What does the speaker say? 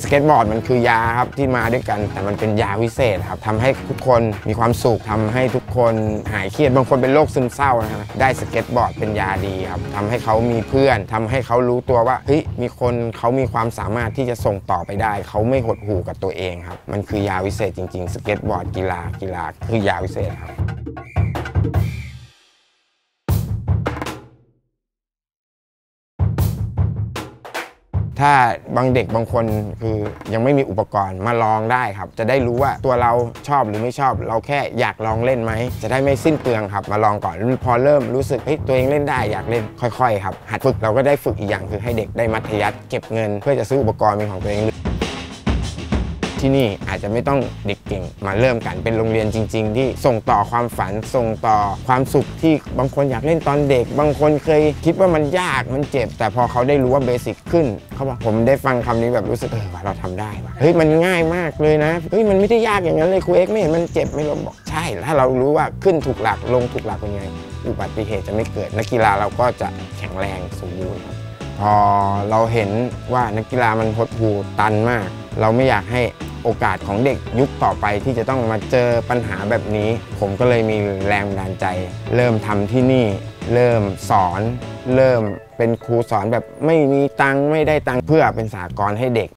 สเก็ตบอร์ดมันคือยาครับที่มาด้วยกันแต่มันเป็นยาวิเศษครับทำให้ทุกคนมีความสุขทำให้ทุกคนหายเครียดบางคนเป็นโรคซึมเศร้านะได้สเก็ตบอร์ดเป็นยาดีครับทำให้เขามีเพื่อนทำให้เขารู้ตัวว่าเฮ้ยมีคนเขามีความสามารถที่จะส่งต่อไปได้เขาไม่หดหู่กับตัวเองครับมันคือยาวิเศษจริงๆสเก็ตบอร์ดกีฬาคือยาวิเศษครับถ้าบางเด็กบางคนคือยังไม่มีอุปกรณ์มาลองได้ครับจะได้รู้ว่าตัวเราชอบหรือไม่ชอบเราแค่อยากลองเล่นไหมจะได้ไม่สิ้นเปลืองครับมาลองก่อนพอเริ่มรู้สึกตัวเองเล่นได้อยากเล่นค่อยๆครับหัดฝึกเราก็ได้ฝึกอีกอย่างคือให้เด็กได้มัธยัสถ์เก็บเงินเพื่อจะซื้ออุปกรณ์เป็นของตัวเองที่นี่อาจจะไม่ต้องเด็กเก่งมาเริ่มกันเป็นโรงเรียนจริงๆที่ส่งต่อความฝันส่งต่อความสุขที่บางคนอยากเล่นตอนเด็กบางคนเคยคิดว่ามันยากมันเจ็บแต่พอเขาได้รู้ว่าเบสิกขึ้นเขาบอกผมได้ฟังคำนี้แบบรู้สึกว่าเราทำได้ว่ะเฮ้ยมันง่ายมากเลยนะเฮ้ยมันไม่ได้ยากอย่างนั้นเลยครูเอ็กซ์ไม่เห็นมันเจ็บไม่ล้มบอกใช่ถ้าเรารู้ว่าขึ้นถูกหลักลงถูกหลักเป็นไงอุบัติเหตุจะไม่เกิดนักกีฬาเราก็จะแข็งแรงสมบูรณ์พอเราเห็นว่านักกีฬามันหดหู่ตันมากเราไม่อยากให้โอกาสของเด็กยุคต่อไปที่จะต้องมาเจอปัญหาแบบนี้ผมก็เลยมีแรงบันดาลใจเริ่มทำที่นี่เริ่มสอนเริ่มเป็นครูสอนแบบไม่มีตังค์ไม่ได้ตังค์เพื่อเป็นสหกรณ์ให้เด็ก